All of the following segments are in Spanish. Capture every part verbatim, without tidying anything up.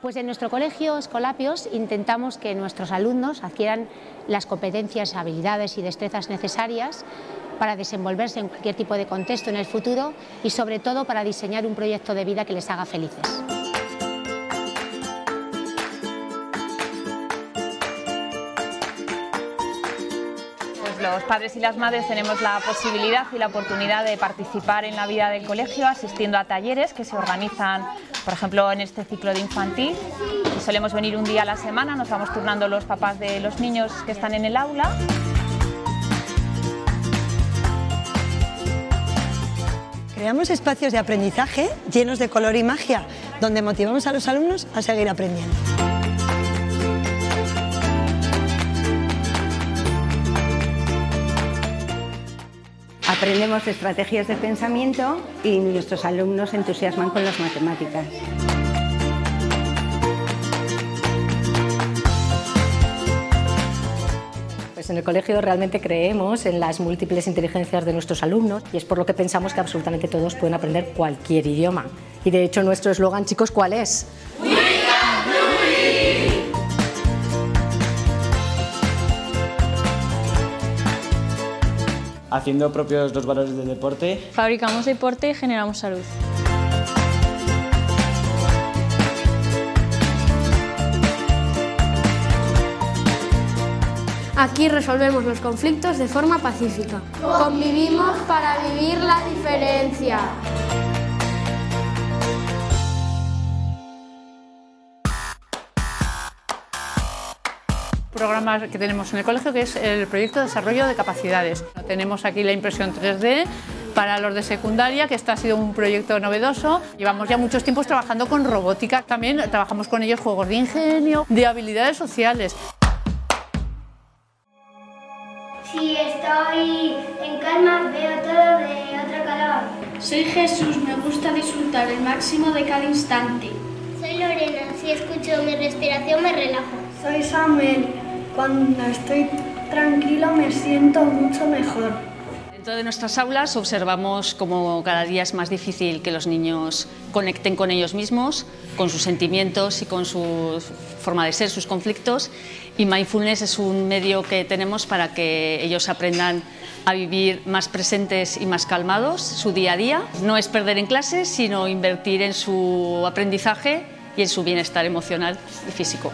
Pues en nuestro colegio Escolapios intentamos que nuestros alumnos adquieran las competencias, habilidades y destrezas necesarias para desenvolverse en cualquier tipo de contexto en el futuro y sobre todo para diseñar un proyecto de vida que les haga felices. Los padres y las madres tenemos la posibilidad y la oportunidad de participar en la vida del colegio asistiendo a talleres que se organizan, por ejemplo, en este ciclo de infantil. Solemos venir un día a la semana, nos vamos turnando los papás de los niños que están en el aula. Creamos espacios de aprendizaje llenos de color y magia, donde motivamos a los alumnos a seguir aprendiendo. Aprendemos estrategias de pensamiento y nuestros alumnos se entusiasman con las matemáticas. Pues en el colegio realmente creemos en las múltiples inteligencias de nuestros alumnos y es por lo que pensamos que absolutamente todos pueden aprender cualquier idioma. Y de hecho nuestro eslogan, chicos, ¿cuál es? Haciendo propios los valores del deporte. Fabricamos deporte y generamos salud. Aquí resolvemos los conflictos de forma pacífica. Convivimos para vivir la diferencia. Programa que tenemos en el colegio, que es el proyecto de desarrollo de capacidades. Tenemos aquí la impresión tres D para los de secundaria, que este ha sido un proyecto novedoso. Llevamos ya muchos tiempos trabajando con robótica. También trabajamos con ellos juegos de ingenio, de habilidades sociales. Si estoy en calma, veo todo de otro color. Soy Jesús, me gusta disfrutar el máximo de cada instante. Soy Lorena, si escucho mi respiración me relajo. Soy Samuel, cuando estoy tranquilo me siento mucho mejor. Dentro de nuestras aulas observamos cómo cada día es más difícil que los niños conecten con ellos mismos, con sus sentimientos y con su forma de ser, sus conflictos. Y Mindfulness es un medio que tenemos para que ellos aprendan a vivir más presentes y más calmados su día a día. No es perder en clase, sino invertir en su aprendizaje y en su bienestar emocional y físico.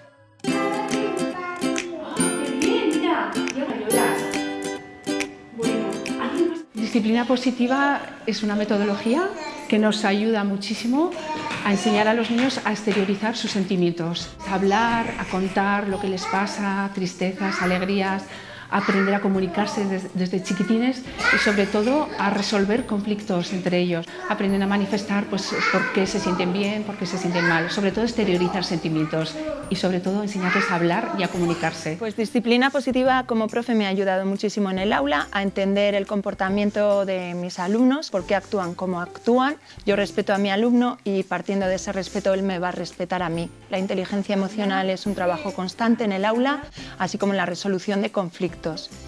Disciplina positiva es una metodología que nos ayuda muchísimo a enseñar a los niños a exteriorizar sus sentimientos, a hablar, a contar lo que les pasa, tristezas, alegrías, a aprender a comunicarse desde, desde chiquitines y sobre todo a resolver conflictos entre ellos. Aprenden a manifestar pues, por qué se sienten bien, por qué se sienten mal, sobre todo exteriorizar sentimientos y sobre todo enseñarles a hablar y a comunicarse. Pues disciplina positiva como profe me ha ayudado muchísimo en el aula a entender el comportamiento de mis alumnos, por qué actúan como actúan. Yo respeto a mi alumno y partiendo de ese respeto él me va a respetar a mí. La inteligencia emocional es un trabajo constante en el aula, así como en la resolución de conflictos.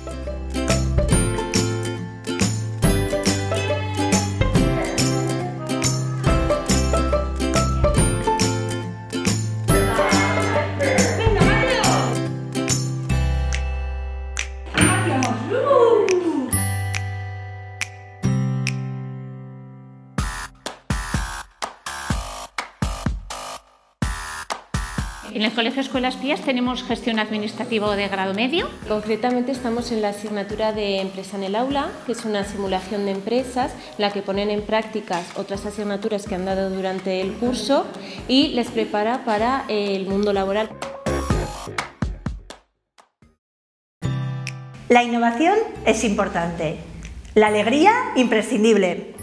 En el Colegio Escuelas Pías tenemos gestión administrativa de grado medio. Concretamente estamos en la asignatura de Empresa en el Aula, que es una simulación de empresas, en la que ponen en prácticas otras asignaturas que han dado durante el curso y les prepara para el mundo laboral. La innovación es importante, la alegría imprescindible.